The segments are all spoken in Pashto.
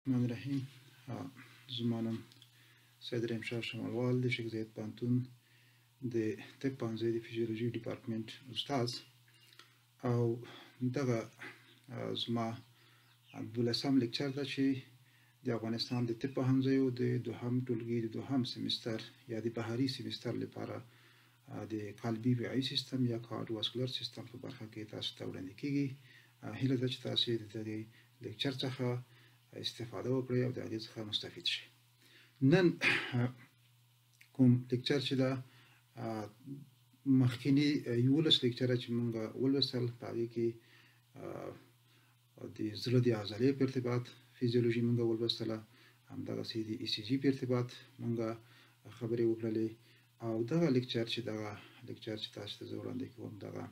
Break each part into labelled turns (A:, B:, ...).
A: الرحمن الرحیم. زما نوم سید رحیم شاه شمالوال د شیخ زاید پوهنتون د طب پوهنځي د فزیولوژي ډپارټمنټ استاد او دغه زما 12م لیکچر ده چې د افغانستان د طب پوهنځیو د دوهم ټولګي د دوهم سیمستر یا د بهري سیمستر لپاره د قلبي وعي سیستم یا کارډیوواسکولر سیستم په برخه کې تاسو ته وړاندې کیږي. هیله ده چې تاسو د دغه لیکچر څخه استفاده وکړئ او د هغې څخه مستفید شئ. نن کوم لیکچر چې ده مخکینی 11 لیکچره چې موږ ولوستل په هغې کې د زړه د عضلې په ارتباط فزیولوژي موږ ولوستله، همدغسې د ای سی جي په ارتباط موږ خبرې وکړلې او دغه لیکچر چې تاسو ته زه وړاندې کوم دغه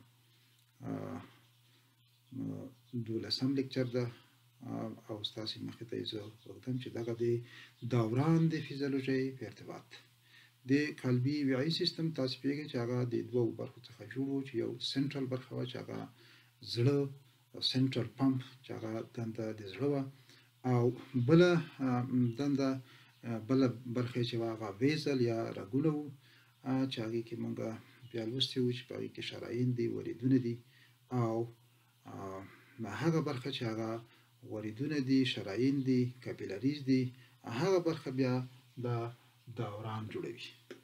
A: 12م لیکچر ده او ستاسې مخې ته یې زه وږدم چې دغه د دوران د فزیولوژۍ په ارتباط د قلبي وعي سیستم تاسو پوهېږئ چې هغه د دوو برخو څخه جوړ و چې یو سنټرل برخه وه چې هغه زړه سنټرل پمپ چې هغه دنده د زړه وه او بله دنده بله برخه چې هغه ویزل یا رګونه وو چې هغې کې موږ بیا لوستي وو چې په هغې کې شرايین دي وریدونه دي او هغه برخه چې هغه وریدونه دي شرايین دي کاپیلاریز دي هغه برخه بیا د دوران جوړوي.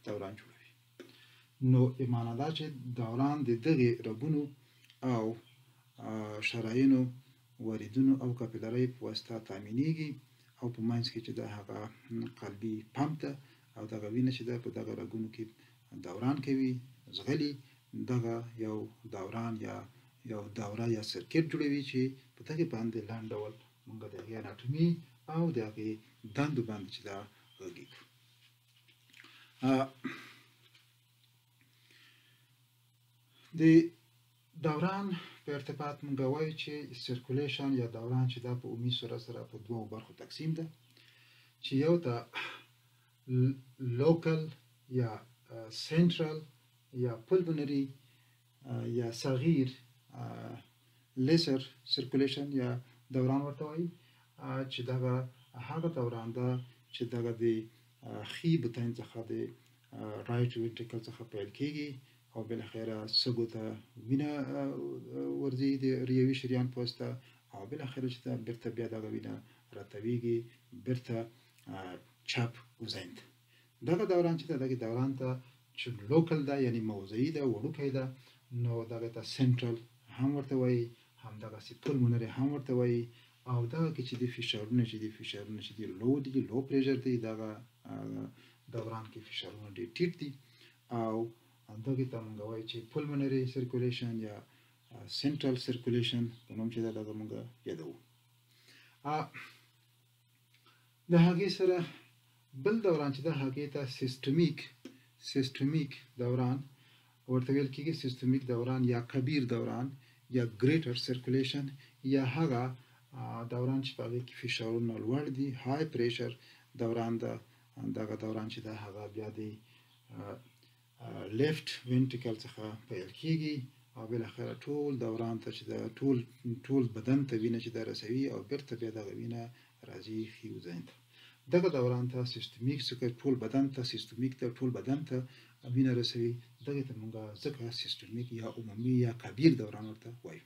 A: نو معنا دا چې دوران د دغې رګونو او شرايینو وریدونو او کاپیلارۍ په واسطه تامینېږي او په منځ کې چې د هغه قلبي پمپ ده او دغه وینه چې ده په دغه رګونو کې دوران کوي ځغلي دغه یو دوران یا یو دوره یا سرکټ جوړوي چې په دغې باندې لنډ ډول موږ د هغې اناټومي او د هغې دندو باندې چې دا غږیږو. د دوران په ارتباط موږ وایو چې سرکولیشن یا دوران چې دا په عمومي صورت سره په دوو برخو تقسیم ده چې یو د لوکل یا سنټرل یا پلمونري یا صغیر لیسر سرکولیشن یا دوران ورته وایي چې دغه هغه دوران ده چې دغه د ښي بطن څخه د رایټ وینټریکل څخه پیل کېږي او بالاخره سږو ته وینه ورځي د ریوي شریان په واسطه او بالاخره چې بیرته بیا دغه وینه راتویږي بیرته چپ وزن ته. دغه دوران چې ده دغه دوران ته چې لوکل ده یعنی موضعي ده وړوکی ده نو دغه ته سنټرل هم ورته وایي همدغسې پلمونري هم ورته وایي او دغه کې چې د فشارونه چې دي لو دي لو پریشر دی دغه دوران کې فشارونه ډېر ټیټ دي او دغې ته موږ وایو چې پلمونري سرکولیشن یا سنټرل سرکولیشن په نوم چې ده دغه موږ یادوو. د هغې سره بل دوران چې ده هغې ته سیستمیک دوران ورته ویل کېږي. سیستمیک دوران یا کبیر دوران یا ګریټر سرکولیشن یا هغه دوران چې په هغې کې فشارونه لوړ دي های پریشر دوران ده. دغه دوران چې ده هغه بیا د لیفت وینټریکل څخه پیل کېږي او بالاخره ټول دوران ته چې ده ټول بدن ته وینه چې ده رسوي او بیرته بیا دغه وینه راځي ښي وزن ته. دغه دوران ته سیستمیک ټول بدن ته سیستمیک ته ټول بدن ته وینه رسوي. دغې ته موږ ځکه سیستمیک یا عمومي یا کبیر دوران ورته وایو.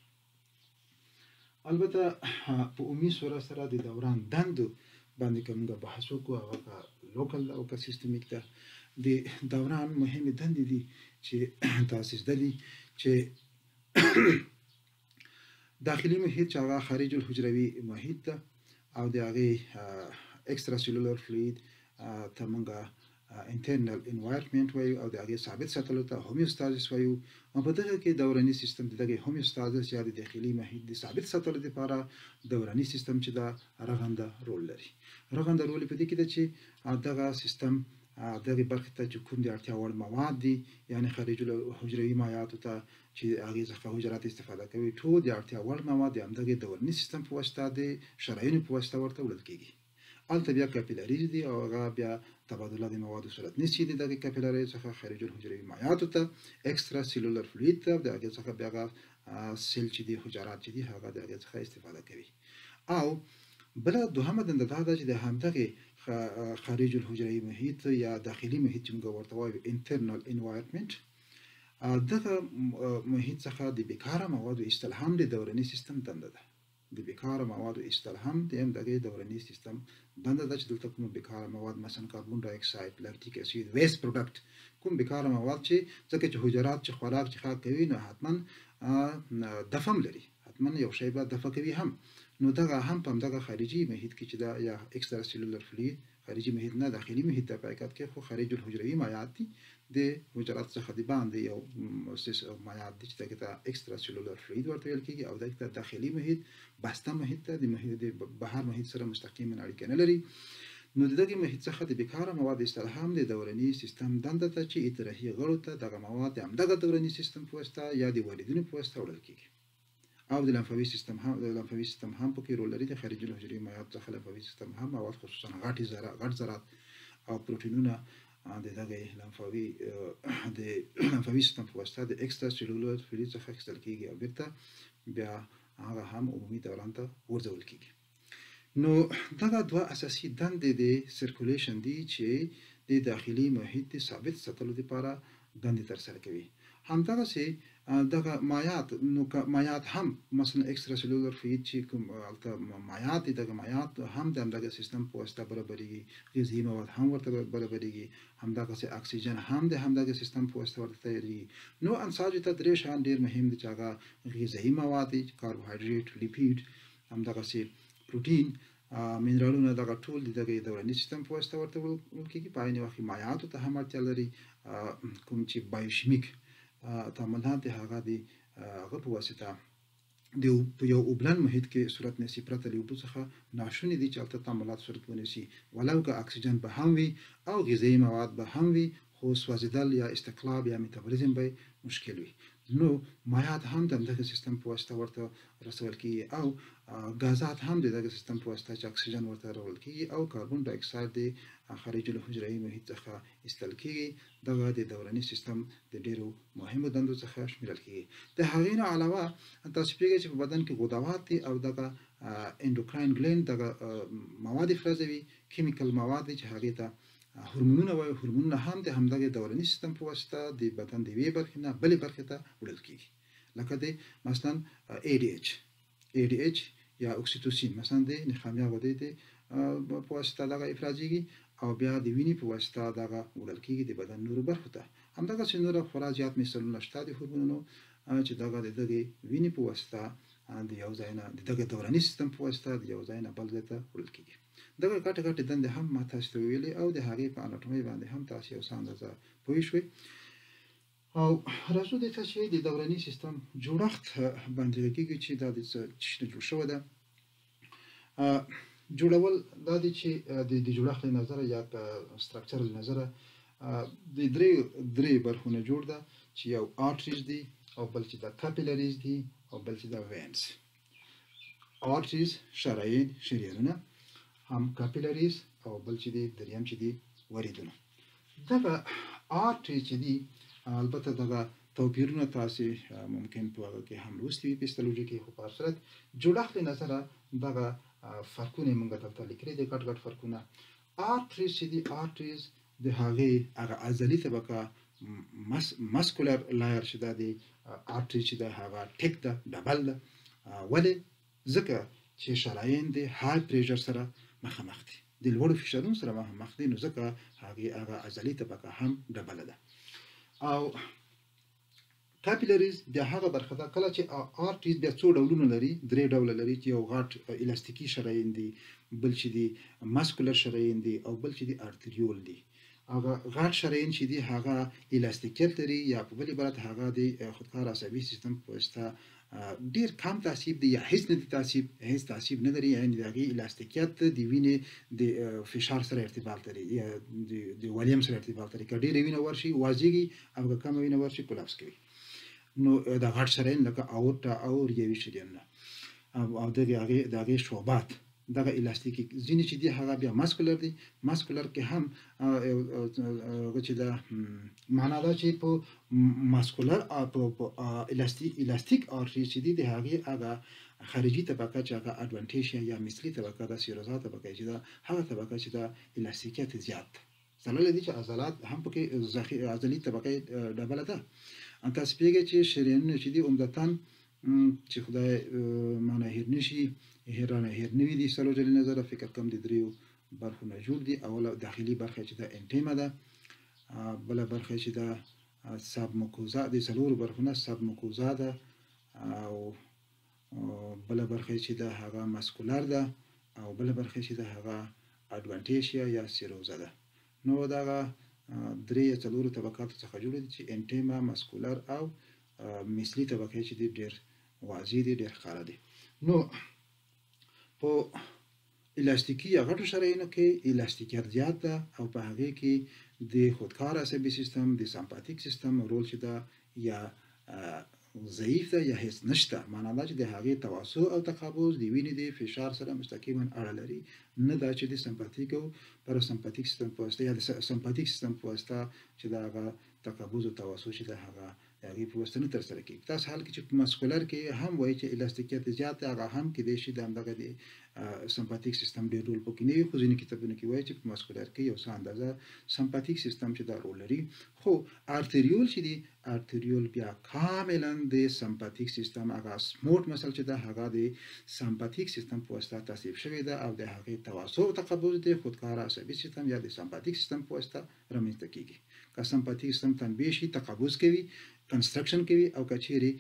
A: البته په عمومي صورت سره د دوران دندو باندې که موږ بحث وکړو هغه که لوکل او که سیستمیک ده. د دوران مهمې دندې دي چې تاسې زده دي چې داخلي محیط چې هغه خارج الحجروي محیط ده او د هغې اکسترا سیلولر فلوید ته موږ انټرنل انوایرمنټ وایو او د هغې ثابت ساتلو ته هومیوستازس وایو او په دغه کې دوراني سیستم د دغې هومیوستازس یا د داخلي محیط د ثابت ساتلو لپاره دوراني سیستم چې ده رغنده رول لري. رغنده رول په دې کې ده چې دغه سیستم دغې برخې ته چې کوم د اړتیا وړ مواد دي یعنې خارج الحجروي مایعاتو ته چې هغې څخه حجرات استفاده کوي ټول د اړتیا وړ مواد د همدغې دوراني سیستم په واسطه د شرايینو په واسطه ورته وړل کېږي. هلته بیا کاپیلاریز دي او هغه بیا تبادله د موادو صورت نیسي د دغې کاپیلارۍ څخه خارج الحجروي مایعاتو ته اکسترا سیلولر فلوید ته د هغې څخه بیا هغه سیل چې دي حجرات چې دي هغه د هغې څخه استفاده کوي او بل دوهمه دنده دا ده چې د همدغه خارج الحجروي محیط یا داخلي محیط چې موږ ورته وایو internal environment دغه محیط څخه د بیکاره موادو ایستل هم د دوراني سیستم دنده ده د بیکاره موادو ایستل هم د دغه دوراني سیستم دنده ده چې دلته کوم بیکاره مواد مثلا کاربن ډای اکساید لاکټیک اسید ویست پروډکټ کوم بیکاره مواد چې ځکه چې حجرات چې خوراک چې خاک کوي نو حتما دفم لري حتما یو شی به دفع کوي هم نو دغه هم په دغه خارجي محیط کې چې دا یا اکسترا سیلولر فلوید خارجي محیط نه داخلي محیط د حقیقت کې خو خارج الحجروي مایعات دي د حجرات څخه د باندې یو مایعات دي چې دغه اکسترا سیلولر فلوید ورته ویل کېږي او دغه داخلي محیط بسته محیط ته د محیط د بهر محیط سره مستقیما اړیکه نه لري نو دغه محیط څخه د بیکاره مواد ایستل هم د دوراني سیستم دنده ته چې اطراحي غړو ته دغه مواد هم دغه دوراني سیستم په واسطه یا د والیدینو په واسطه وړل کېږي او د لمفاوي سیستم هم پکې رول لري د خارجي الحجروي مایعات څخه لمفاوي سیستم هم مواد خصوصا غټ ذرات او پروتینونه د دغه لمفاوي سیستم په واسطه د اکسترا سیلولر فلوید څخه اخیستل کېږي او بیرته بیا هغه هم عمومي دوران ته ورځول کېږي نو دغه دوه اساسي دندې د سرکولیشن دي چې د داخلي محیط د ثابت ساتلو لپاره دندې ترسره کوي همدغسې دغه مایعات هم مثلا اکسترا سیلولر فلوید چې کوم مایعات دي دغه مایعات هم د همدغه سیستم په واسطه برابرېږي غذایي مواد هم ورته برابرېږي همدغسې اکسیجن هم د همدغه سیستم په واسطه ورته تیارېږي نو انساجو ته درې شیان ډېر مهم دي چې هغه غذایي مواد دي کاربوهایډریټ لیپید همدغسې پروتین منرالونه دغه ټول دغه دوراني سیستم په واسطه ورته وړل کېږي په عین وخت کې مایعاتو ته هم اړتیا لري کوم چې بایوشیمیک تعاملات د هغه د هغه په واسطه د یو اوبلن محیط کې صورت نیسي پرته له اوبو څخه ناشونې دي چې هلته تعاملات صورت ونیسي ولو که اکسیجن به هم وي او غذایي مواد به هم وي خو سوځېدل یا استقلاب یا میتابولیزم به مشکل وي نو مایعات هم د دغه سیستم په واسطه ورته رسول کېږي او غازات هم د دغه سیستم په واسطه چې اکسیجن ورته راوړل کېږي او کاربن ډای اکساید د خارج الحجروي محیط څخه ایستل کېږي دغه د دوراني سیستم د ډېرو مهمو دندو څخه شمیرل کېږي د هغې نه علاوه تاسو پوهېږئ چې په بدن کې غدوات دي او دغه اندوکراین ګلینډ دغه مواد افرازوي کیمیکل مواد دي چې هغې ته هورمونونه وایي هورمونونه هم د همدغه دوراني سیستم په واسطه د بدن د یوې برخې نه بلې برخې ته وړل کېږي لکه د مثلا ADH یا اکسیتوسین مثلا د نخامیا غدې په واسطه دغه افرازېږي او بیا د وینې په واسطه دغه وړل کېږي د بدن نورو برخو ته همدغسې نوره خورا زیات مثالونه شته د هورمونونو چې دغه د دغې وینې په واسطه د یو ځای نه د دغه دوراني سیستم په واسطه د یو ځای نه بل ځای ته وړل کېږي دغه ګټې دندې هم ما تاسو ته ویلې او د هغې په اناټومي باندې هم تاسو یو څه اندازه پوه شوئ او راځو دې ته چې د دوراني سیستم جوړښت باندې کېږي چې دا د څه نه جوړ شوی ده جوړول دا دی چې د جوړښت له نظره یا په سټرکچر له نظره د درې برخو نه جوړ ده چې یو آرټریز دي او بل چې دا کاپیلریز دي او بل چې دا وینز آرټریز شریانونه هم کاپیلریز او بل چې دی دریم چې دی وریدونه دغه آرټریز چې دی البته دغه توپیرونه تاسو ممکن په هغه کې هم لوستي وي په هیستولوژي کې خو په هر صورت جوړښت له نظره دغه فرقونه موږ دلته لیکلي دي ګډ فرقونه آرټریز چې دی آرټریز د هغې هغه عضلي طبقه مسکولر لایر چې دا دی آرټریز چې د هغه ټیک ده ډبل ده ولې ځکه چې شرايين د های پریشر سره مخامخ دي د لوړو فشارونو سره مخامخ دي نو ځکه هغه عضلي طبقه هم ډبل ده او کاپیلریز د هغه برخه ده کله چې آرټریز بیا څو ډولونه لري درې ډوله لري چې یو غټ الاستیکي شرايين دي بل چې دي ماسکولر شرايين دي او بل چې دي ارتریول دي هغه غټ شرايين چې دي هغه الاستیکیت لري یا په بل عبارت هغه د خودکار عصبي سیستم په واسطه ډیر کم تاثیر دی یا هیڅ نه دی هیڅ تاثیر نه لري یعنی دغه الاستیکیت د وینې د فشار سره ارتباط لري یا د والیم سره ارتباط لري کله ډیر وینه ورشي واځيږي او کم وینه ورشي کولاپس کوي نو د غټ شرايين لکه اورټا او ریوي شریان او دغه شعبات دغه الاستیکي ځینې چې دی هغه بیا ماسکولر دي ماسکولر کې هم چې دا معنا دا چې په ماسکولر او په الاستیک آرټری چې دی هغه خارجي طبقه چې هغه اډوانټیج یا مثلی طبقه د سیروزا طبقه چې دا هغه طبقه چې دا الاستیکیت زیات زلل دي چې عضلات هم پکې عضلي طبقه ډبله ده ان تاسو پیږئ چې شریانونه چې دي عمدتاً چې خدای معنا هیر نشي هیر نوي دي سلو جل نظر فکر کم دي دریو برخو نه جوړ دي اوله داخلي برخه چې دا انټیما ده بل برخه چې دا سب موکوزا د سلور برخونه سب موکوزا ده او بل برخه چې دا هغه ماسکولار ده او بل برخه چې دا هغه اډوانټیشیا یا سیروزا ده نو دا درې څلور طبقات څخه جوړ دي چې انټیما ماسکولار او مثلی طبقه چې ډېر واضح دي ډېر ښکاره دي نو په الاستیکي یا غټو شرايینو کې الاستیکیت زیات ده او په هغه کې د خودکار عصبي سیستم د سمپاتیک سیستم رول چې ده یا ضعیف ده یا هیڅ نشته معنا دا چې د هغې تواسع او تقابض د وینې د فشار سره مستقیما اړه لري نه دا چې د سمپاتیک او پاراسمپاتیک سیستم په واسطه یا د سمپاتیک سیستم په واسطه چې دا هغه تقابض او تواسع چې ده هغه د هغې په واسطه نه ترسره کېږي په داسې حال کې چې په ماسکولر کې هم وایي چې الاستیکیت زیات دی هغه هم کیدای شي د همدغه د سمپاتیک سیستم ډېر رول پکې نه وي خو ځینې کتابونو کې وایي چې په ماسکولر کې یو څه اندازه سمپاتیک سیستم چې دا رول لري خو ارتریول چې دی ارتریول بیا کاملا د سمپاتیک سیستم هغه سموټ مسل چې دا هغه د سمپاتیک سیستم په واسطه تصیب شوی ده او د هغې تواسع او تقابض د خودکار عصبي سیستم یا د سمپاتیک سیستم په واسطه رامنځته کیږي که سمپاتیک سیستم تنبیه شي تقابض کوي کنسترکشن کوي او کچيري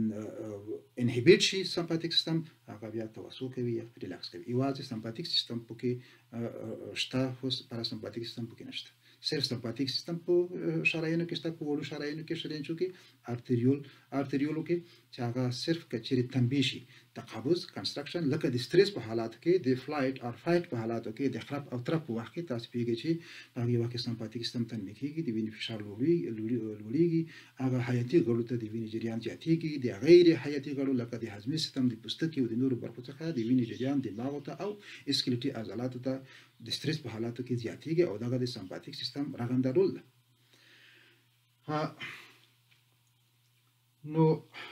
A: انهبیټ شي سمپاتیک سیستم هغه بیا توسع کوي یا ریلاکس کوي یوازې سمپاتیک سیستم پکې شته خو پاراسمپاتیک سیستم پکې نشته صرف سمپاتیک سیستم په شرايینو کې شته په وړو شرايینو کې شریانچو کې ارتریولو کې چې هغه صرف کچيري تنبیه شي تقابض کنسترکشن لکه د سټریس په حالات کې د فلایټ او فایټ په حالاتو کې د خراب او ترپ په وخت کې تاسو پیږي چې په یو وخت سمپاتیک سیستم تنبیه کیږي د وینې فشار لوړیږي هغه حیاتي غړو ته د وینې جریان زیاتېږي د غیر حیاتي غړو لکه د هضمي سیستم د پوستکي او د نورو برخو څخه د وینې جریان دماغ ته او اسکلیټي عضلاتو ته د سټریس په حالاتو کې زیاتېږي او دغه د سمپاتیک سیستم رغنده رول ده نو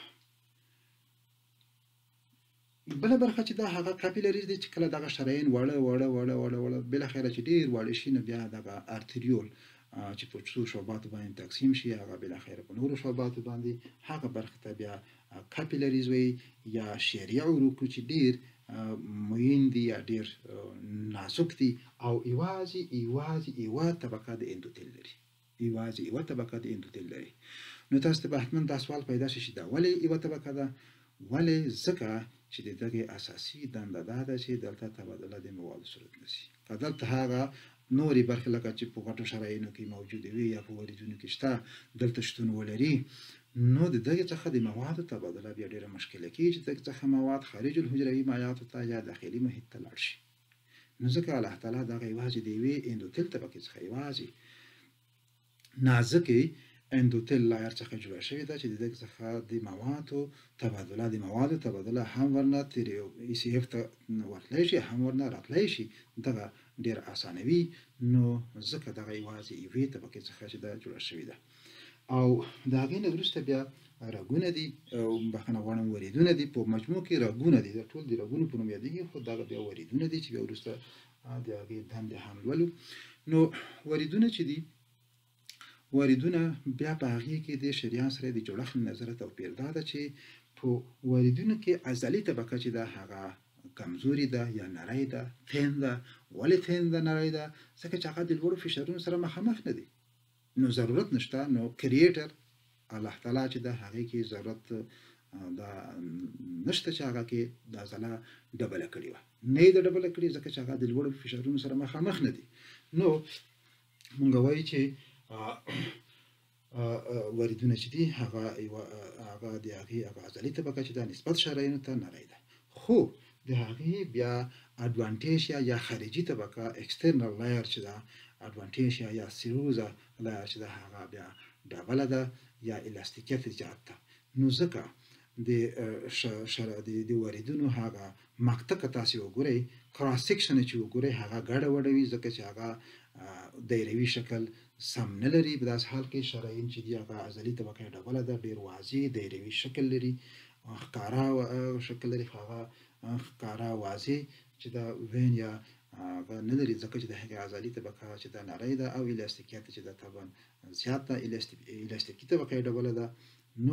A: بل برخه چې دا هغه کاپیلریز دي چې کله دغه شرايین وړه بل خیره چې ډیر وړه شي نه بیا دغه ارتریول چې په څو شعباتو باندې تقسیم شي هغه بل خیره په نورو شعباتو باندې هغه برخه ته بیا کاپیلریز وي یا شریع عروق چې ډیر موین دي یا ډیر نازک دي او ایوازي طبقه د اندوتل لري ایوه طبقه د اندوتل لري نو تاسو ته حتما دا سوال پیدا شي دا ولې ایوه طبقه ده ولې ځکه چې دغه اساسي دنده ده چې دلته تبادله د موادو صورت نشي دلته هغه نوري برخې لکه چې په غټو شرايینو کې موجود وي یا په وریدونو کې شته دلته شتون ولري نو دغه څخه د موادو تبادله بیا ډیره مشکله کیږي چې دغه څخه مواد خارج الحجروي مایعات ته یا داخلي محیط ته لاړ شي نو ځکه الله تعالی دغه یوازې دی وی اندوتل طبقه څخه یوازې نازکه اندوتل لایر څخه جوړ شوی دا چې دغه څخه د موادو تبادله هم ورنه تر ای سی اف ته ورتلی شي هم ورنه راتلی شي دغه ډیر اسانوي نو ځکه دغه یوازې ایوي طبقه څخه چې دا جوړ شوی ده او دا هغه نه وروسته بیا رګونه دي او بخنه غوړم وریدونه دي په مجموع کې رګونه دي ټول د رګونو په نوم یادېږي خو دا بیا وریدونه دي چې بیا وروسته د هغه دندې حملولو نو وریدونه چې دي وریدونه بیا په هغه کې د شریان سره د جوړښت نظر توپیر ده چې په وریدونو کې عضلي طبقه چې ده هغه کمزوري ده یا نری ده تین ده ولې تین ده نری ده ځکه چې هغه د لوړو فشارونو سره مخامخ نه دي نو ضرورت نشته نو کریټر الله تعالی چې ده هغه کې ضرورت دا نشته چې هغه کې د عضله ډبل کړي و نه د ډبل کړي ځکه چې هغه د لوړو فشارونو سره مخامخ نه دي نو مونږ وایو چې وریدونه چې دي هغه د هغې عضلي طبقه چې ده نسبت شرايینو ته نری ده خو د هغې بیا اډوانټیشیا یا خارجي طبقه اکسترنل لایر چې ده اډوانټیشیا یا سیروزا لایر چې ده هغه بیا ډبله ده یا الاستیکیت زیات ده نو ځکه د وریدونو هغه مقطع تاسو وګورئ کراس سیکشن چې وګورئ هغه ګډه وډه وي ځکه چې هغه دایروي شکل سم نه لري په داس حال کې شرايین چې دی هغه عضلي طبقه ډبله ده ډیر واضح دایروي شکل لري ښکاره شکل لري، هغه ښکاره واضح چې دا وین یا هغه نه لري، ځکه چې د هغې عضلي طبقه چې دا نری ده او الاستیکیت چې دا طبعا زیات ده، الاستیکي طبقه یې ډبله ده. نو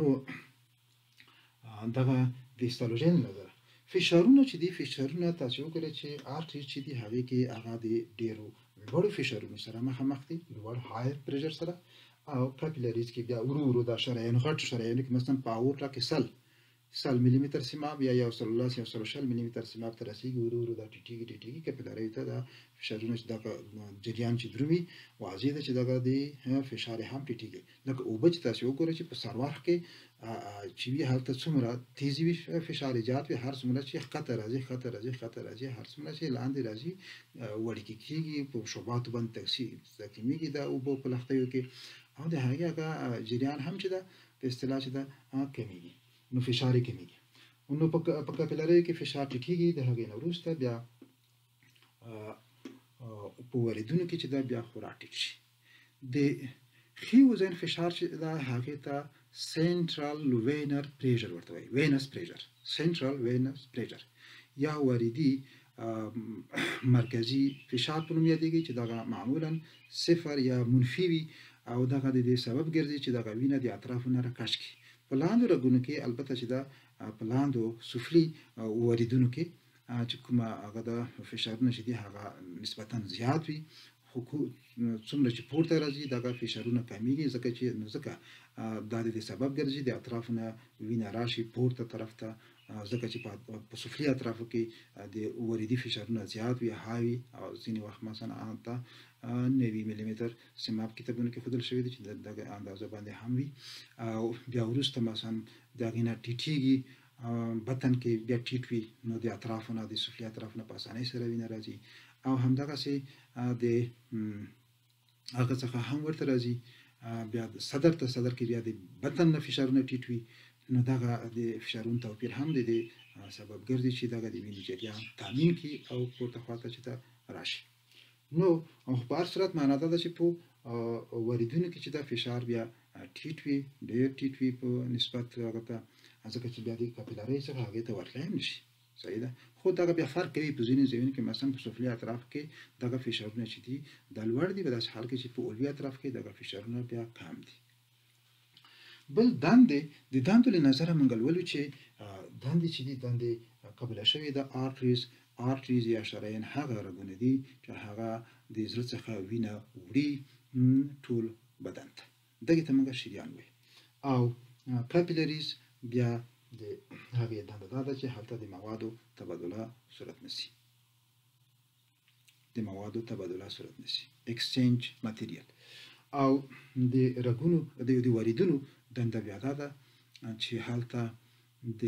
A: دغه د هیستالوژن نظر فشارونه چې دي، فشارونه تاسو وګورئ چې آرټریز چې دي هغې کې هغه د ډېرو لوړو فشارونو سره مخامخ دي، لوړ هایر پریشر سره. او کاپیلاریز کې بیا ورو ورو دا شریانو غټ شریانو کې مثلا په اورټا کې سل ملي متر سیماب یا 1.1 ملي متر سیماب ته رسیږي، ورو ورو دا ټیټیږي کاپیلاري ته دا فشارونه چې دا جریان چې درومي واضح ده چې دغه د فشار هم ټیټیږي. لکه اوبه چې تاسو وګورئ چې په سرواخ کې چې وي هلته څومره تیزی وي فشار ایجاد وي، هر څومره چې ښکته راځي هر څومره چې لاندې راځي وړکې کېږي، په شعباتو باندې تقسیمیږي دا اوبه په لښتیو کې، او د هغې هغه جریان هم چې ده په اصطلاح چې ده کمیږي، نو فشار یې کمیږي. نو په کاپیلارۍ کې فشار ټیټیږي، د هغې نه وروسته بیا په وریدونو کې چې ده بیا خورا ټیټ شي. د ښي وزن فشار چې ده هغې ته سنټرال وینر پریشر ورته وایي، وینس پریشر، سنټرال وینس پریشر یا واردي مرکزي فشار په نوم یادېږي، چې دغه معمولا صفر یا منفي وي، او دغه د دې سبب ګرځي چې دغه وینه د اطرافو نه راکش کړي. په لاندو رګونو کې البته چې دا په لاندو سفلي واردونو کې چې کومه هغه د فشارونه چې دي هغه نسبتا زیات وي، خو څومره چې پورته راځي دغه فشارونه کمیږي، ځکه دا د دې سبب ګرځي د اطرافو نه وینه راشي پورته طرف ته، ځکه چې په سفلي اطرافو کې د وریدي فشارونه زیات وي، هاوي، او ځینې وخت مثلا ته 90 ملي متر سیماب کتابونو کې ښودل شوي دي چې دغه اندازه باندې هم وي. او بیا وروسته مثلا د هغې نه ټیټیږي، بطن کې بیا ټیټ وي، نو د اطرافو نه د سفلي اطرافو نه په اسانۍ سره وینه راځي، او همدغسې د هغه څخه هم ورته راځي بیا د صدر کې بیا د بطن نه فشارونه ټیټ وي، نو دغه د فشارونو توپیر هم د دې سبب ګرځي چې دغه د وینې جریان تامین کړي او پورته خواته چې ته راشي. نو په هر صورت معنا دا ده چې په وریدونو کې چې دا فشار بیا ټیټ وي، ډېر ټیټ وي په نسبت هغه ته، ځکه چې بیا د کاپیلارۍ څخه هغې ته ورتلی هم نشي. صحیح ده، خو دغه بیا فرق کوي په ځینو ځایونو کې، مثلا په سفلي اطراف کې دغه فشارونه چې دي دا لوړ دي، په داسې حال کې چې په علوي اطراف کې دغه فشارونه بیا کم دي. بل د دندو له نظره موږ لولو چې دندې چې دي، دندې قبوله شوې ده. آرټریز یا شریان هغه رګونه دي چې هغه د زړه څخه وینه وړي ټول بدن ته، دغې ته موږ شریان وایو. او کاپیلاریز بیا د هغې دنده دا ده چې هلته د موادو تبادله صورت نشي، اکسچینج ماتریال. او د رګونو د واردونو دنده بیا دا ده چې هلته د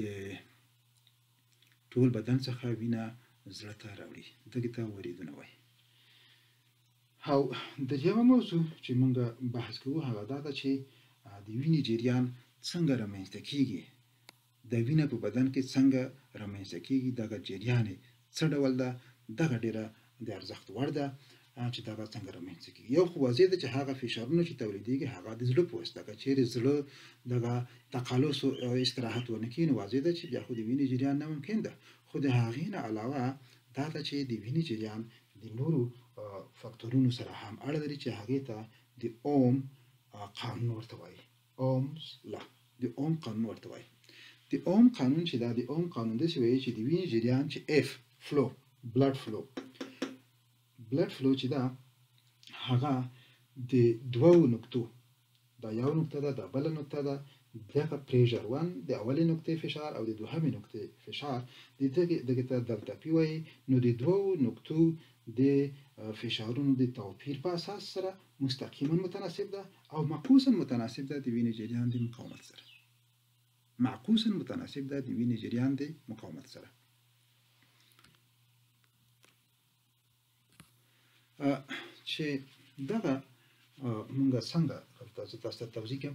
A: ټول بدن څخه وینه زړه ته راوړي، دغې ته واردونه وایي. او د یوه موضوع چې موږ بحث کوو هغه دا ده چې د وینې جریان څنګه رامنځته کېږي، د وینه په بدن کې څنګه رامنځته کېږي، دغه جریان څه ډول ده، دغه ډېره د ارزښت وړ ده چې دغه څنګه رامنځته کېږي. یو خو واضح ده چې هغه فشارونه چې تولیدېږي هغه د زړه په واسطه، که چېرې زړه دغه تقلص او استراحت ونه کړي نو واضح ده چې بیا خو د وینې جریان ناممکن ده. خو د هغې نه علاوه دا ده چې د وینې جریان د نورو فکتورونو سره هم اړه لري چې هغې ته د اوم قانون ورته وایي، اومز لا، د اوم قانون ورته وایي. د اوم قانون چې دا د اوم قانون داسې وایي چې د وینې جریان چې اف فلو، بلډ فلو چې دا هغه د دوو نقطو، دا یو نقطه ده، دا بله نقطه ده، دغه پریشر 1 د اولې نقطې فشار او د دوهمې نقطې فشار دغې ته دلتا پی وایي. نو د دوو نقطو د فشارونو د توپیر په اساس سره مستقیما متناسب ده او معکوسا متناسب ده د وینې جریان د مقاومت سره، چې دغه مونږ څنګه تاسو ته توضیح کوم.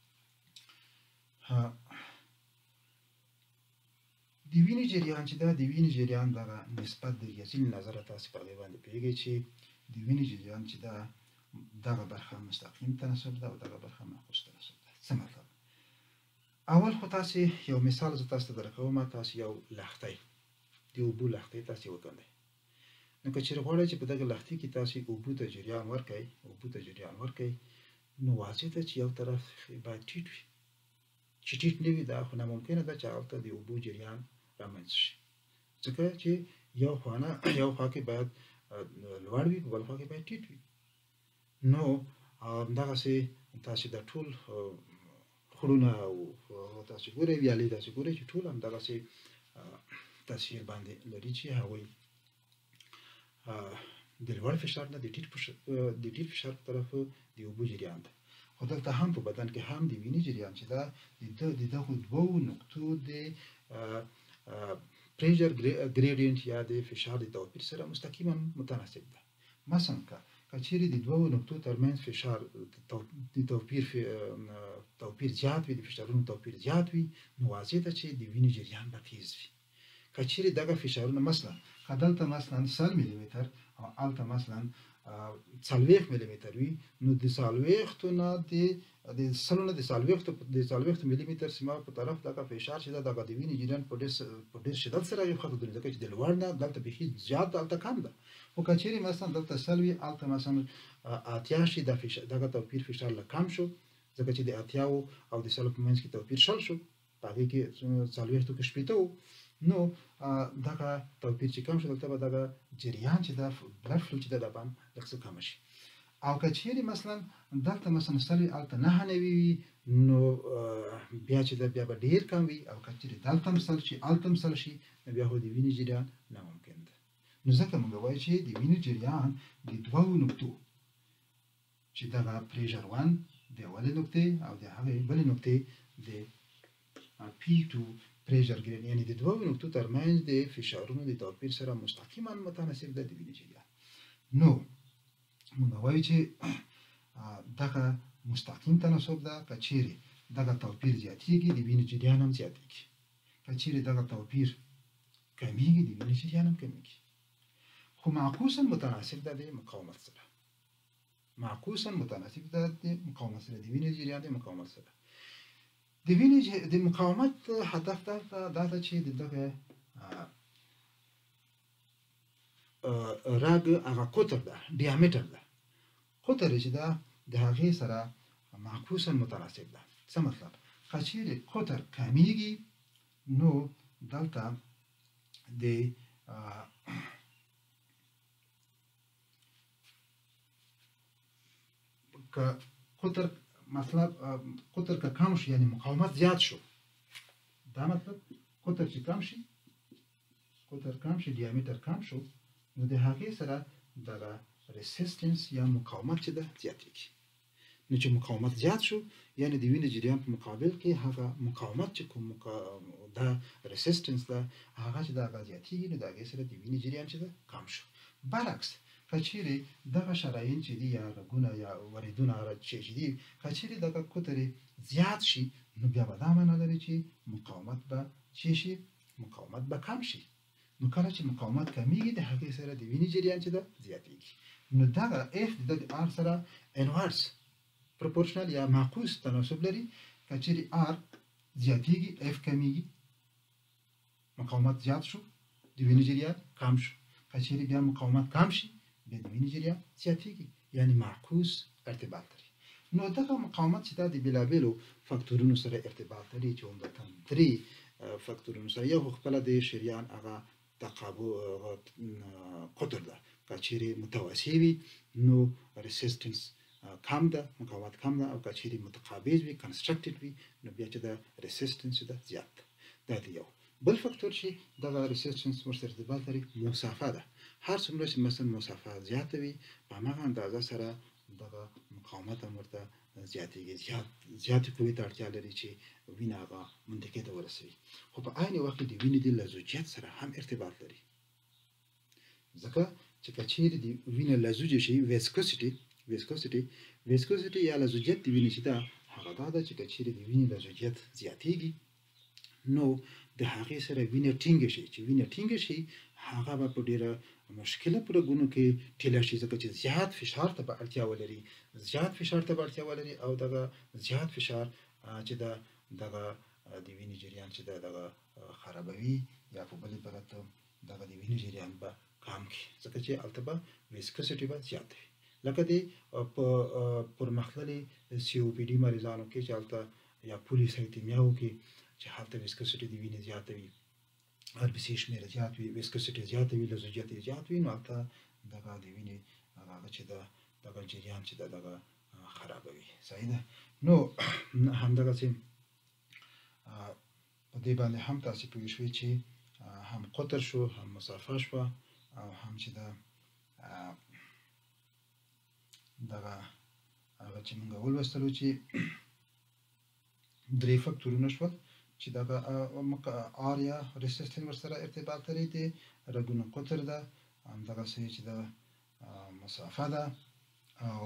A: د وینې جریان چې دا د وینې جریان دغه نسبت د ریاضي له نظره تاسو په هغې باندې پوهېږئ چې د وینې جریان چې دا دغه برخه مستقیم تناسب ده او دغه برخه معکوس تناسب ده. څه مطلب؟ اول خو تاسو یو مثال زه تاسو ته درکوم تاسو یو لښتۍ د اوبو لښتۍ تاسو وکړئ نو که چیرې غواړئ چې په دغه لښتۍ کې تاسو اوبو ته جریان ورکړئ نو واضح ده چې یو طرف باید ټیټ وي چې ټیټ نه وي دا خو ناممکنه ده چې هلته د اوبو جریان رامنځته شي ځکه چې یو خوا کې باید لوړ وي په بل خوا کې باید ټیټ وي نو همدغسې تاسو د ټول خړونه او تاسو ګورئ ویالې تاسو ګورئ چې ټول همدغسې تاثیر باندې لري چې هغوی د لوړ فشار نه د ټیټ فشار په طرف د اوبو جریان ده خو دلته هم په بدن کې هم د وینې جریان چې دا د دغو دوو نقطو د پریشر ګریډینټ یا د فشار د توپیر سره مستقیما متناسب ده مثلا که چیرې د دوو نقطو ترمنځ فشار د توپیر زیات وي د فشارونو توپیر زیات وي نو واضح ده چې د وینې جریان به تیز وي که چیرې دغه فشارونه مثلا که دلته مثلا 100 ملي متر او هلته مثلا 40 ملي متر وي نو د 40 نه د 40 ملي متر سیمه په طرف دغه فشار چې دغه د وینې جریان په ډېر شدت سره یو خط درځي ځکه چې د لوړ نه دلته بيخي زیات دلته کم ده خو که چیرې مثلا دلته 100 وي هلته مثلا 80 شي دغه توپیر فشار لا کم شو ځکه چې د 80 او د 100 په منځ کې توپیر شل شو په هغې کې 40 کې شپېته و نو دغه توپیر چې کم شو دلته به دغه جریان چې د بلډ فلو چې د باندې لږ څه کم شي او که چیرې مثلا دلته مثلا 100 هلته 9 وي نو بیا چې بیا به ډېر کم وي او که چیرې دلته هم 100 شي هلته هم 100 شي نو بیا خو د وینې جریان ناممکن ده نو ځکه موږ وایو چې د وینې جریان د دوو نقطو چې دغه پریشر 1 د اولې نقطې او د هغې بلې نقطې د P2 پریشر ګریډ یعنی د دوو نقطو ترمنځ د فشارونو د توپیر سره مستقیما متناسب ده د وینې جریان نو موږ وایو چې دغه مستقیم تناسب ده که چیرې دغه توپیر زیاتېږي د وینې جریان هم زیاتېږي که چیرې دغه توپیر کمیږي د وینې جریان هم کمیږي خو معکوسا متناسب ده د مقاومت سره د وینې جریان د مقاومت سره د وینې د مقاومت هدف دا ده چې دغه رګ هغه قطر ده ډیامتر ده قطر چې ده د هغې سره معکوسا متناسب ده څه مطلب که چیرې قطر کمیږي نو دلته د که قطر مطلب قطر که کم شي یعنی مقاومت زیات شو دا مطلب قطر چې کم شي ډیامتر کم شو نو د هغې سره دغه ریسیسټنس یا مقاومت چې ده زیاتېږي نو چې مقاومت زیات شو یعنی د وینې جریان په مقابل کې هغه مقاومت چې کوم دا ریسیسټنس ده هغه چې دغه زیاتېږي نو د هغې سره د وینې جریان چې ده کم شو برعکس که چیرې دغه شرايین چې دي یا رګونه یا وریدونه چې دي که چیرې دغه قطر زیات شي نو بیا به دا معنی لري چې مقاومت به کم شي نو کله چې مقاومت کمیږي د هغې سره د وینې جریان چې ده زیاتېږي نو دغه اف د آر سره انورس پروپورشنل یا معکوس تناسب لري که چیرې آر زیاتېږي اف کمیږي مقاومت زیات شو د وینې جریان کم شو که چیرې بیا مقاومت کم شي بیا د وینې جریان زیاتېږي یعنی معکوس ارتباط لري نو دغه مقاومت چې دا د بېلابېلو فاکتورونو سره ارتباط لري چې عمدتاً 3 فاکتورونو سره یو خو خپله د شریان هغه قطر ده که چیرې متوسع وي نو ریسیسټنس کم ده مقاومت کم ده او که چیرې متقابض وي کنسټرکټډ وي نو بیا چې د ریسیسټنس ده زیات ده دا د یو بل فاکتور چې دغه ریسیسټنس ورسره ارتباط لري مسافه ده هر څومره چې مثلا مسافه زیاته وي په هماغه اندازه سره دغه مقاومت هم ورته زیاتېږي زیاتې قوې ته اړتیا لري چې وینه هغه منطقې ته ورسوي خو په عین وخت کې د وینې د لزوجیت سره هم ارتباط لري ځکه چې که چیرې د وینه لزوجه شي ویسکوسیټي یا لزوجیت د وینې چې ده هغه دا ده چې که چیرې د وینې لزوجیت زیاتېږي نو د هغې سره وینه ټینګه شي چې وینه ټینګه شي هغه به په ډېره مشکله په رګونو کې ټیله شي ځکه چې زیات فشار ته به اړتیا ولري او دغه زیات فشار چې دغه د وینې جریان چې دغه خرابوي یا په بلې برخه دغه د وینې جریان به کم کړي ځکه چې هلته به ویسکوسټي به زیاته وي لکه د په پرمختللي سی او پی ډي مریضانو کې چې هلته یا پولیسایتیمیاو کې چې هلته ویسکوسټي د وینې زیاته وي ار بي سي شمېر زیات وي ویسکوسټي زیاته وي لزوجیت زیات وي نو هلته دغه د وینې هغه چې دغه جریان چې دغه خرابوي صحیح ده نو همدغسې په دې باندې هم تاسو پوه شوئ چې هم قطر شو هم مسافه شوه او هم چې دغه هغه چې موږ ولوستلو چې درې فکتورونه شول چې دغه آر یا ریسسټین ورسره ارتباط لري د رګونو قطر ده همدغسې چې د مسافه ده او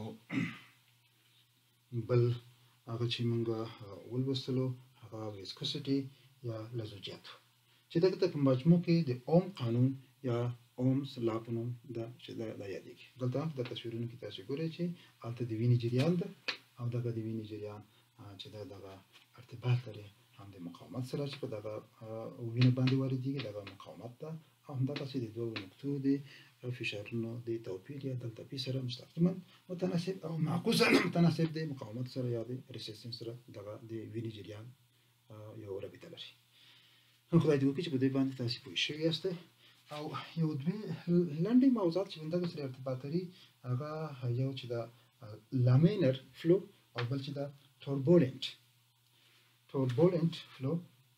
A: بل هغه چې موږ ولوستلو هغه ویسکوسټي یا لزوجیت چې دغه په مجموع کې د اوم قانون یا اومز لا په نوم چې دا یادېږي دلته د تصویرونو کې تاسو ګورئ چې هلته د وینې جریان ده او دغه د وینې جریان چې دغه ارتباط لري هم د مقاومت سره چې په دغه وینه باندې واردېږي دغه مقاومت ده او همدغسې د دوو نقطو د فشارونو د توپیر یا دلتا پي سره مستقیما متناسب او معکوسا متناسب د مقاومت سره یا د ریسسټنس سره دغه د وینې جریان یو رابطه لري نو خدای دې وکړي چې په دې باندې تاسو پوه شوي یاستئ او یو دوې لنډې موضوعات چې همدغه سره ارتباط لري هغه یو چې د لامینر فلو او بل چې د توربولنت فلو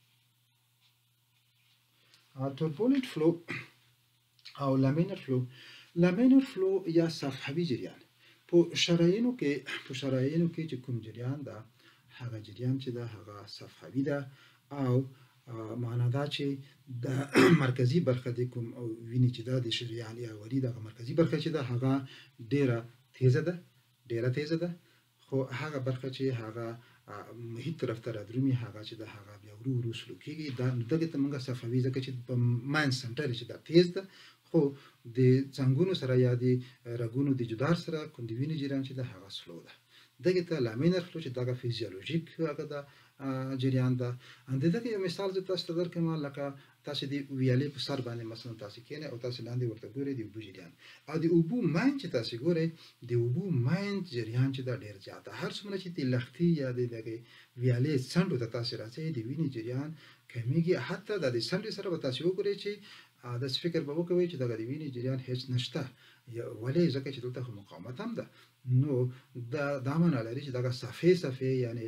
A: توربولنت فلو او لامینر فلو یا صفحوي جریان په شرايینو کې چې کوم جریان ده هغه جریان چې ده هغه صفحوي ده او معنا دا چې د مرکزی برخه د کوم ویني چې دا د شریان یا وری د مرکزی برخه چې ده هغه ډیره تیزه ده خو هغه برخه چې هغه محیط طرف ته رادرومي هغه چې ده هغه بیا ورو سلو کېږي دا دغه ته موږ صفحوي ځکه چې په ماین سنټر چې دا تیز ده خو د څنګونو سره یا د رګونو د جدار سره کوم د وینې جریان چې ده هغه سلو ده دغه ته لامینر فلو چې دغه فیزیولوژیک هغه ده جریان ده دغه یو مثال زه تاسو ته درکوم لکه تاسو د ویالې په سر باندې مثلا تاسو کېنئ او تاسو لاندې ورته ګورئ د اوبو جریان او د اوبو ماین چې تاسو ګورئ د اوبو ماین جریان چې دا ډېر زیات هر څومره چې د لښتې یا د دغه ویالې څنډو ته تاسو راځئ د وینې جریان کمیږي حتی د څنډې سره به تاسو وګورئ چې داسې فکر به وکوئ چې دغه د وینې جریان هیڅ نشته ولې ځکه چې دلته خو مقاومت هم ده نو دا معنا لري چې دغه صفحې یعنی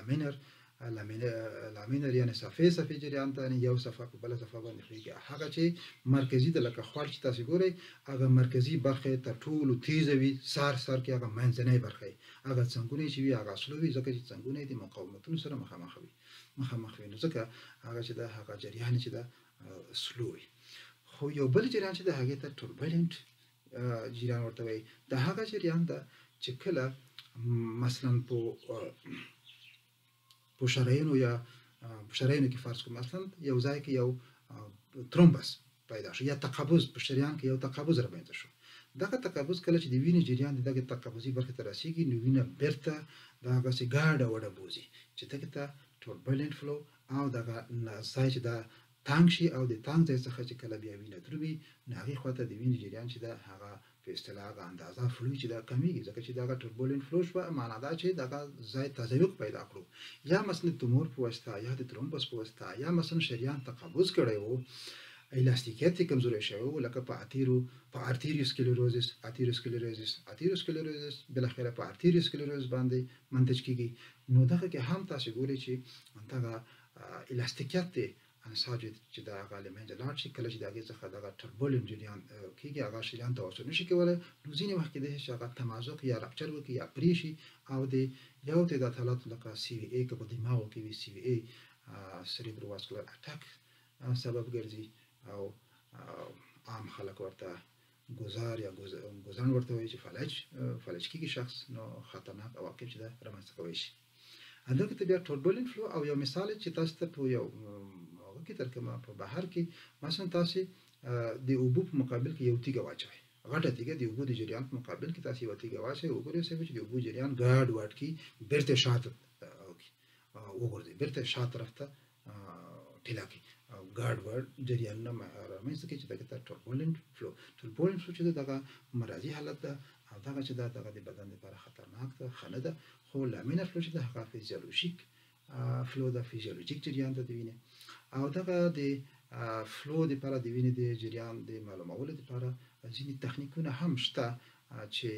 A: لامینر یعنی صفحې جریان ته یو صفحه په بل صفحه باندې خېږي هغه چې مرکزی د لکه خوړ چې تاسو ګورئ هغه مرکزی برخه تر ټولو تیزه وي سار کې هغه منځنۍ برخه هغه څنګه چې وي هغه سلو وي ځکه چې څنګه د مقاومتونو سره مخامخ وي نو ځکه هغه چې د هغه جریان چې د سلو وي خو یو بل جریان چې د هغه ته توربولنت جریان ورته وي د هغه جریان د چې کله مثلا په شرايینو کې فرض کوم مثلا یو ځای کې یو ترومبس پیدا شو یا تقبض په شریان کې یو تقبض رامنځته شو دغه تقبض کله چې د وینې جریان دغه تقبضي برخه ته رسیږي نو وینه بیرته دغه سي ګاډه وړه بوزي چې دغه ته توربولنت فلو او دغه ځای چې دا تانګ شي او د تانګ ځای څخه چې کله بیا وینه دروي نو هغه خواته د وینې جریان چې دا هغه په اصطلاح اندازه فلو چې دا کمیږي ځکه چې دا توربولنت فلو شو معنا دا چې دا ځای تزویق پیدا کړو یا مثلا تومور په واسطه یا د ترومبس په واسطه یا مثلا شریان تقبض کړي وو الاستیکیت کمزوري شوی لکه په ارتریوسکلروزس بلخره په ارتریوسکلروزس باندې منتج کیږي نو دغه کې هم تاسو ګورئ چې دغه الاستیکیت انساج چې دا غالمه جلاړ شي کله چې دغه څخه دغه توربولنت جریان کیږي هغه شریان توسط نشي کولای نو ځینې وخت کې د هغه تمازق یا رپچر وکي یا پریشي او د یو تعداد حالات لکه سی وی ای کې په دماغ کې وی سی وی ای سریبروواسکولار اٹاک سبب ګرځي او عام خلک ورته گذار یا گذرن ورته وایي چې فلج کیږي شخص نو خطرناک عواقب چې دا رامنځته کوي شي همدغه ته بیا توربولنت فلو او یو مثال چې تاسو ته په یو کې ترکمه په بهر کې مثلا تاسو د اوبو په مقابل کې یو تیګه واچوي غټه تیګه د اوبو د جریان په مقابل کې تاسو یو تیګه واچوي وګورئ چې د اوبو جریان ګاډ واټ کې بیرته شاته وګورئ بیرته شاته طرف ته ټیلا کې او ګاډ ورډ جریانونه رامنځته کوي چې دغه ته ټربولنت فلو چې دغه مرضي حالت ده او دغه چې دغه د بدن لپاره خطرناک ده ښه نه ده خو لامینر فلو چې د هغه فیزیولوژیک فلو د فیزیولوژیک جریان ته د وینې او دغه د فلو لپاره د وینې د جریان د معلومولو لپاره ځینې تخنیکونه هم شته چې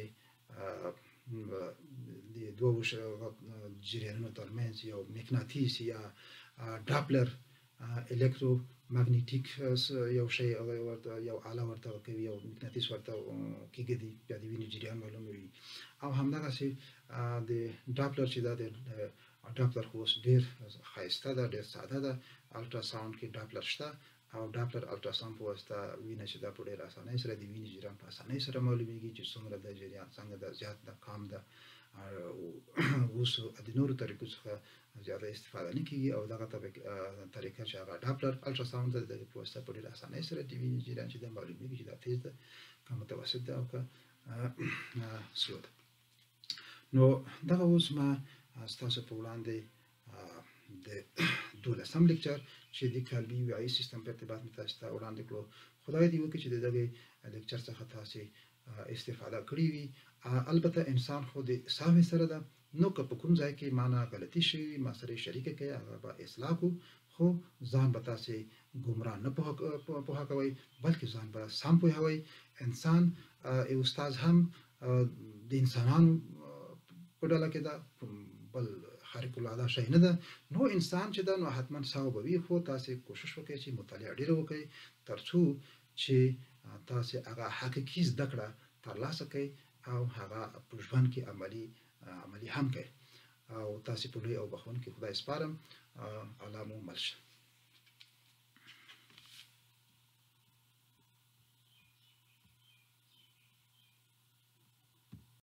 A: د دوه جریانونو ترمنځ یو مقناطیس یا ډاپلر الکترو ماګنیټیک یو شی ورته یو آله ورته کوي یو مقناطیس ورته کېږدي بیا د وینې جریان معلوموي او همدغسې د ډاپلر چې دا د ډاپلر خو اوس ډېر ښایسته ده ډېر ساده ده الټراساونډ کې ډاپلر شته او ډاپلر الټراساونډ په واسطه وینه چې دا په ډېر اسانۍ سره د وینې جریان په اسانۍ سره معلومیږي چې څومره د جریان څنګه ده زیات ده کم ده اوس د نورو طریقو څخه زیاده استفاده نه کېږي او دغه طریقه چې هغه ډاپلر الټراساونډ ده د په واسطه په ډېر اسانۍ سره د وینې جریان چې ده معلومیږي چې دا تیز ده که متوسط ده او که سلو ده نو دغه اوس ما ستاسو په وړاندې د 12م لیکچر چې د قلبي وعي سیستم په ارتباط مې تاسو ته وړاندې کړو خدای دې وکړي چې د دغه لیکچر څخه تاسو استفاده کړې وي البته انسان خو د ساوي سره ده نو که په کوم ځای کې معنا غلطي شوي ما سره شریکه کوي هغه به اصلاح کو خو ځان به تاسو ګمراه نه پوهه کوئ بلکې ځان به سم پوهوئ انسان استاد هم د انسانانو په ډله کې ده بل خارق العاده شی نه ده نو انسان چې ده نو حتما ساو به وي خو تاسو کوشش وکړئ چې مطالعه ډېره وکړئ ترڅو چې تاسو هغه حقیقي زده کړه ترلاسه کړئ او هغه په ژوند کې عملي هم کړئ او تاسو په لوی او بخښونکي خدای سپارم الله مو مل شه